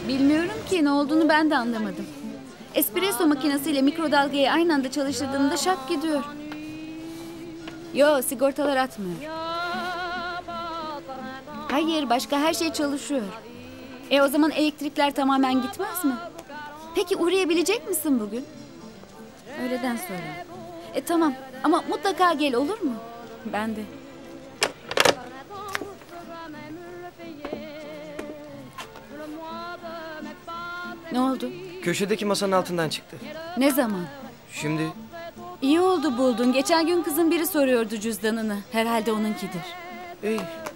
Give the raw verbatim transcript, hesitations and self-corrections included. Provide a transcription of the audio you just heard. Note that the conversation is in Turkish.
Bilmiyorum ki, ne olduğunu ben de anlamadım. Espresso makinesiyle mikrodalgayı aynı anda çalıştırdığımda şak gidiyor. Yo, sigortalar atmıyor. Hayır, başka her şey çalışıyor. E o zaman elektrikler tamamen gitmez mi? Peki uğrayabilecek misin bugün? Öğleden sonra. E tamam ama mutlaka gel, olur mu? Ben de. Ne oldu? Köşedeki masanın altından çıktı. Ne zaman? Şimdi İyi oldu buldun. Geçen gün kızın biri soruyordu cüzdanını. Herhalde onunkidir. iyi.